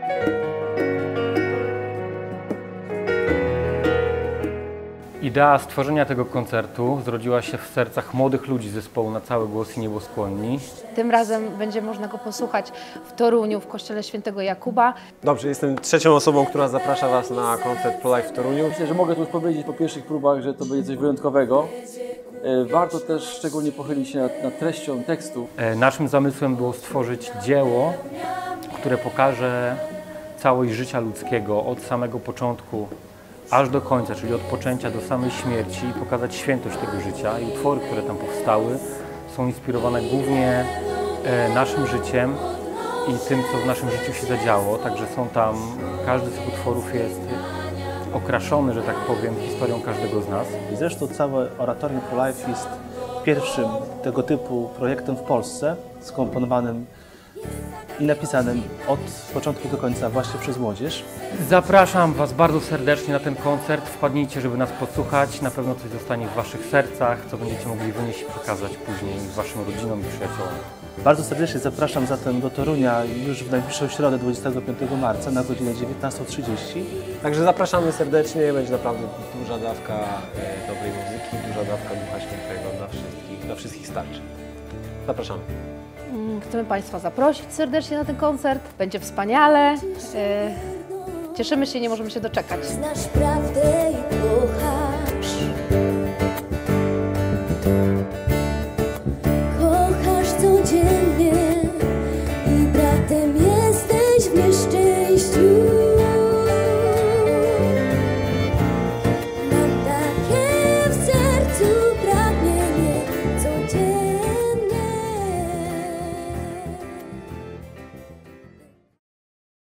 Idea stworzenia tego koncertu zrodziła się w sercach młodych ludzi zespołu Na Cały Głos i Nieboskłonni. Tym razem będzie można go posłuchać w Toruniu, w kościele Świętego Jakuba. Dobrze, jestem trzecią osobą, która zaprasza Was na koncert Pro Life w Toruniu. Myślę, że mogę tu już powiedzieć po pierwszych próbach, że to będzie coś wyjątkowego. Warto też szczególnie pochylić się nad treścią tekstu. Naszym zamysłem było stworzyć dzieło, które pokaże całość życia ludzkiego od samego początku aż do końca, czyli od poczęcia do samej śmierci i pokazać świętość tego życia. I utwory, które tam powstały, są inspirowane głównie naszym życiem i tym, co w naszym życiu się zadziało. Także są tam, każdy z tych utworów jest okraszony, że tak powiem, historią każdego z nas. I zresztą całe oratorium Pro Life jest pierwszym tego typu projektem w Polsce, skomponowanym i napisanym od początku do końca właśnie przez młodzież. Zapraszam Was bardzo serdecznie na ten koncert. Wpadnijcie, żeby nas posłuchać. Na pewno coś zostanie w Waszych sercach, co będziecie mogli wynieść i przekazać później Waszym rodzinom i przyjaciołom. Bardzo serdecznie zapraszam zatem do Torunia już w najbliższą środę 25 marca na godzinę 19:30. Także zapraszamy serdecznie, będzie naprawdę duża dawka dobrej muzyki, duża dawka Ducha Świętego dla wszystkich starczy. Zapraszamy. Chcemy Państwa zaprosić serdecznie na ten koncert. Będzie wspaniale. Cieszymy się, nie możemy się doczekać. Znasz prawdę i kochasz.